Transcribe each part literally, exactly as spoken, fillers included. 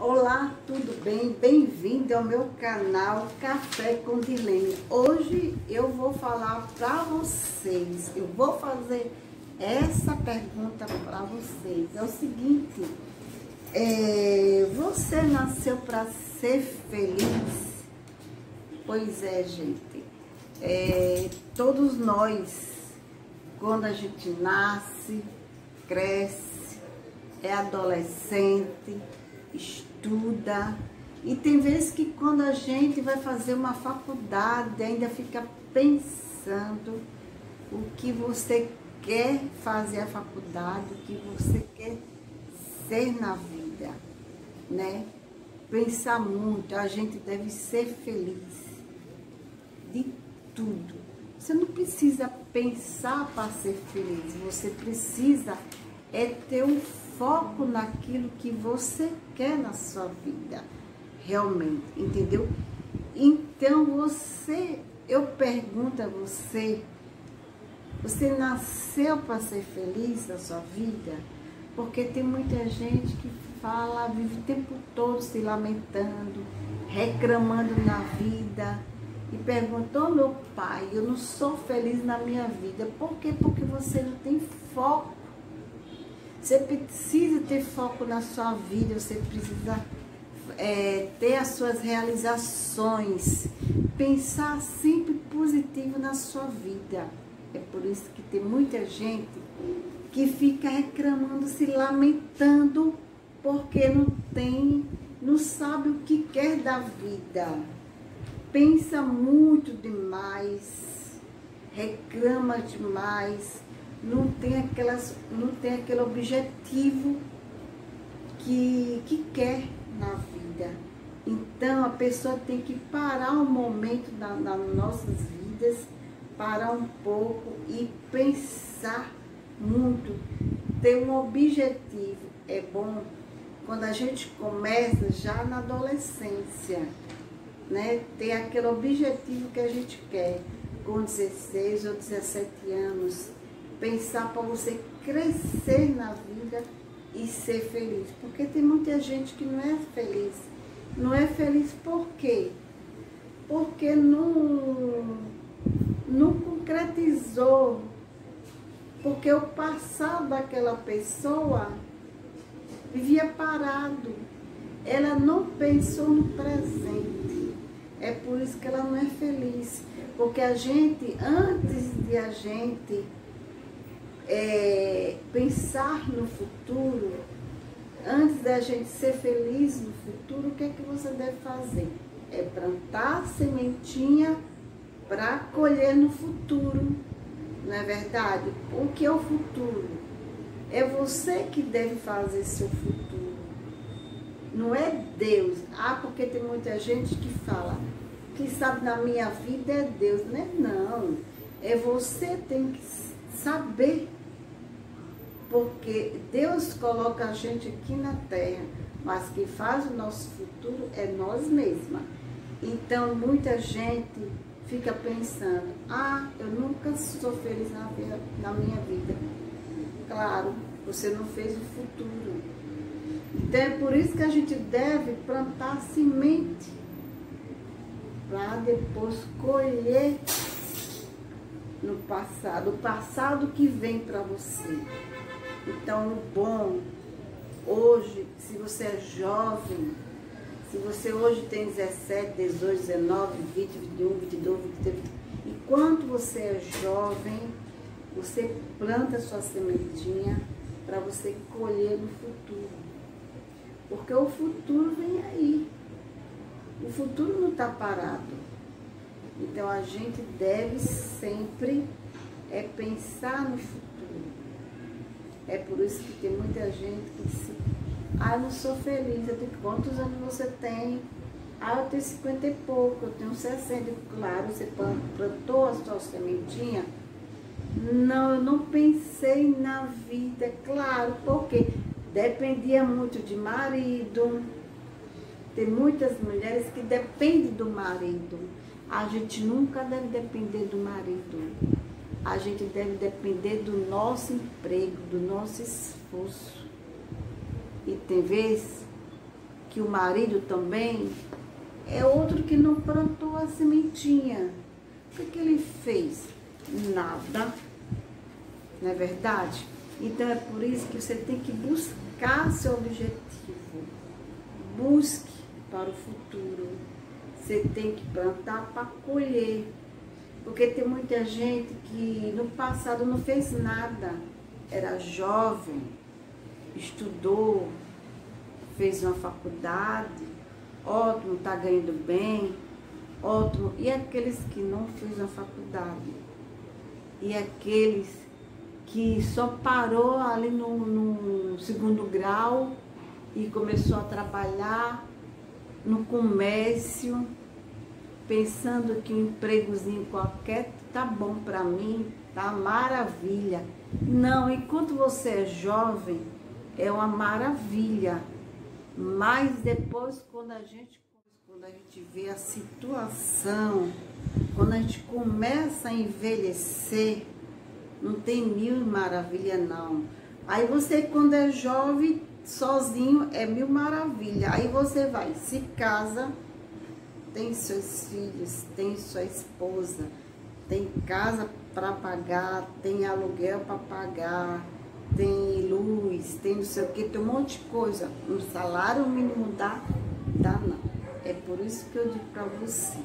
Olá, tudo bem? Bem-vindo ao meu canal Café com Dilene. Hoje eu vou falar para vocês, eu vou fazer essa pergunta para vocês. É o seguinte, é, você nasceu para ser feliz? Pois é, gente, é, todos nós, quando a gente nasce, cresce, é adolescente, estuda, e tem vezes que quando a gente vai fazer uma faculdade, ainda fica pensando o que você quer fazer a faculdade, o que você quer ser na vida, né? Pensar muito, a gente deve ser feliz de tudo. Você não precisa pensar para ser feliz, você precisa é ter um foco naquilo que você quer na sua vida, realmente, entendeu? Então você, eu pergunto a você, você nasceu para ser feliz na sua vida? Porque tem muita gente que fala, vive o tempo todo se lamentando, reclamando na vida, e perguntou, oh, meu pai, eu não sou feliz na minha vida. Por quê? Porque você não tem foco. Você precisa ter foco na sua vida, você precisa é, ter as suas realizações, pensar sempre positivo na sua vida. É por isso que tem muita gente que fica reclamando, se lamentando, porque não tem, não sabe o que quer da vida. Pensa muito demais, reclama demais, não tem, aquelas, não tem aquele objetivo que, que quer na vida. Então a pessoa tem que parar um momento na, nas nossas vidas, parar um pouco e pensar muito, ter um objetivo. É bom quando a gente começa já na adolescência, né? Ter aquele objetivo que a gente quer com dezesseis ou dezessete anos. Pensar para você crescer na vida e ser feliz. Porque tem muita gente que não é feliz. Não é feliz por quê? Porque não, não concretizou. Porque o passado daquela pessoa vivia parado. Ela não pensou no presente. É por isso que ela não é feliz. Porque a gente, antes de a gente É, pensar no futuro, antes da gente ser feliz no futuro, o que é que você deve fazer? É plantar sementinha para colher no futuro, não é verdade? O que é o futuro? É você que deve fazer seu futuro, não é Deus. Ah, porque tem muita gente que fala, que sabe na minha vida é Deus, não é não, é você tem que saber. Porque Deus coloca a gente aqui na terra, mas quem faz o nosso futuro é nós mesmas. Então, muita gente fica pensando, ah, eu nunca sou feliz na, vida, na minha vida. Claro, você não fez o futuro. Então, é por isso que a gente deve plantar semente, para depois colher no passado, o passado que vem para você. Então, o bom, hoje, se você é jovem, se você hoje tem dezessete, dezoito, dezenove, vinte, vinte e um, vinte e dois, vinte e três, enquanto você é jovem, você planta sua sementinha para você colher no futuro. Porque o futuro vem aí. O futuro não está parado. Então, a gente deve sempre é pensar no futuro. É por isso que tem muita gente que diz, ah, eu não sou feliz, eu tenho quantos anos você tem? Ah, eu tenho cinquenta e pouco, eu tenho sessenta. Claro, você plantou a sua sementinha? Não, eu não pensei na vida, claro, porque dependia muito de marido. Tem muitas mulheres que dependem do marido. A gente nunca deve depender do marido. A gente deve depender do nosso emprego, do nosso esforço. E tem vezes que o marido também é outro que não plantou a sementinha. O que, que ele fez? Nada. Não é verdade? Então é por isso que você tem que buscar seu objetivo. Busque para o futuro. Você tem que plantar para colher. Porque tem muita gente que no passado não fez nada. Era jovem, estudou, fez uma faculdade, ótimo, está ganhando bem, ótimo. E aqueles que não fez uma faculdade? E aqueles que só parou ali no, no segundo grau e começou a trabalhar no comércio, pensando que um empregozinho qualquer tá bom para mim, tá maravilha. Não, enquanto você é jovem, é uma maravilha. Mas depois, quando a gente, quando a gente vê a situação, quando a gente começa a envelhecer, não tem mil maravilha não. Aí você, quando é jovem, sozinho, é mil maravilha. Aí você vai, se casa, tem seus filhos, tem sua esposa, tem casa para pagar, tem aluguel para pagar, tem luz, tem não sei o que, tem um monte de coisa. Um salário mínimo dá? Dá não. É por isso que eu digo para você,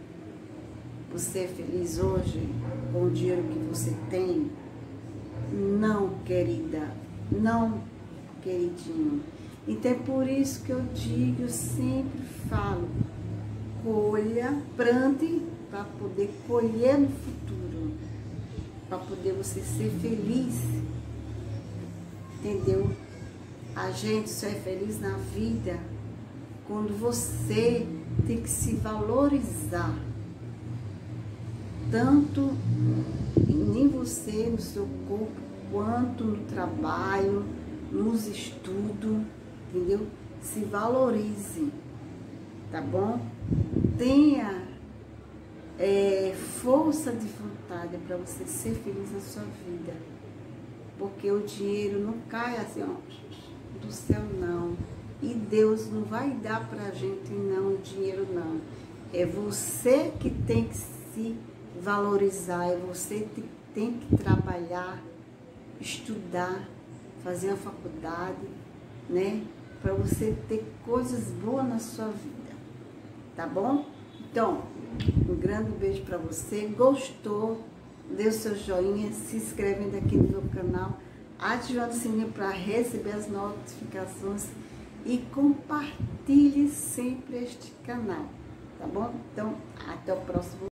você é feliz hoje com o dinheiro que você tem? Não, querida, não, queridinho. Então é por isso que eu digo, eu sempre falo, colha, plante para poder colher no futuro, para poder você ser feliz, entendeu? A gente só é feliz na vida quando você tem que se valorizar, tanto em você, no seu corpo, quanto no trabalho, nos estudos, entendeu? Se valorize, tá bom? Tenha é, força de vontade para você ser feliz na sua vida, porque o dinheiro não cai assim, ó, do céu não, e Deus não vai dar pra gente não, o dinheiro não, é você que tem que se valorizar, é você que tem que trabalhar, estudar, fazer a faculdade, né, para você ter coisas boas na sua vida, tá bom? Então, um grande beijo para você. Gostou? Dê o seu joinha, se inscreve aqui no meu canal, ativando o sininho para receber as notificações e compartilhe sempre este canal, tá bom? Então, até o próximo.